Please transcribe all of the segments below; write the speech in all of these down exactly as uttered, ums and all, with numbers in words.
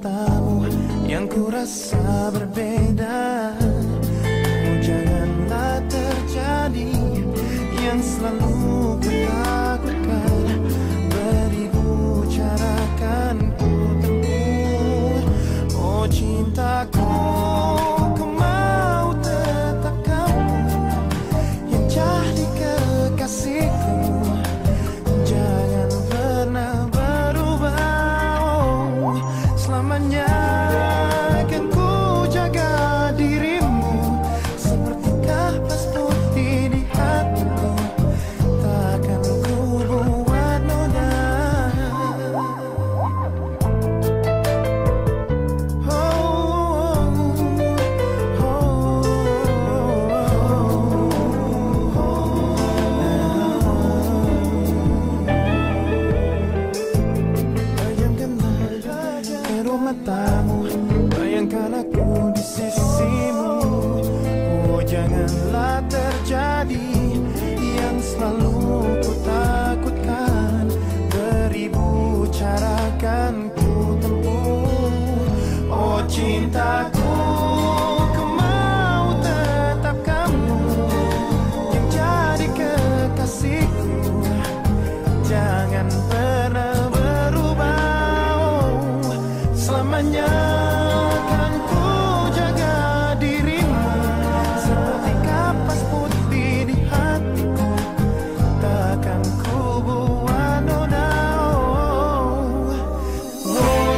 matamu yang ku rasa berbeda. Oh, janganlah terjadi yang selalu ku takutkan. Beribu cara kan ku tempuh. Oh cintaku, ku mau tetap kamu yang jadi kekasihku. Jangan pernah berubah, oh, selamanya akan ku jaga dirimu seperti kapas putih di hatiku. Takkan ku buat noda. Bayangkanlah kedua matamu, bayangkan aku di sisimu. Oh janganlah terjadi yang selalu ku takutkan. Beribu cara kan ku tempuh. Oh cintaku, ku mau tetap kamu yang jadi kekasihku. Jangan pernah berubah, oh, selamanya akan ku jaga dirimu seperti kapas putih di hatiku. Takkan ku buat noda, oh, oh,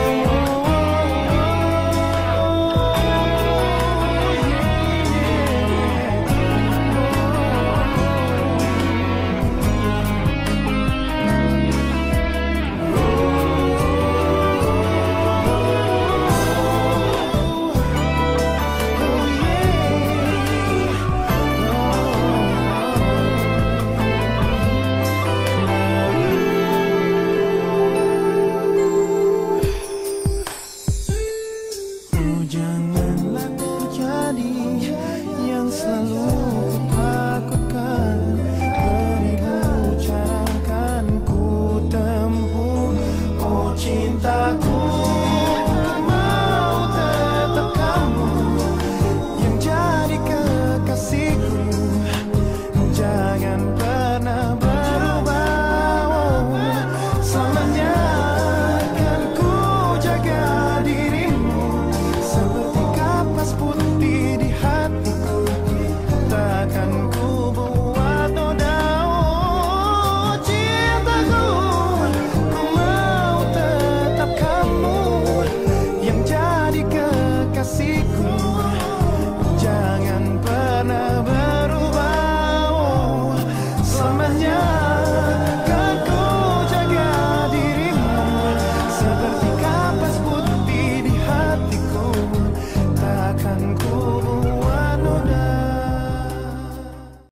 oh, janganlah terjadi yang selalu ku takutkan. Beribu cara kan ku tempuh. Oh cintaku, ku mau tetap kamu yang jadi kekasihku. Jangan pernah berubah, oh, selamanya akan ku jaga dirimu seperti kapas putih di hatiku. Takkan ku buat noda, oh cintaku, ku mau tetap kamu yang jadi kekasihku. Jangan pernah berubah, oh, selamanya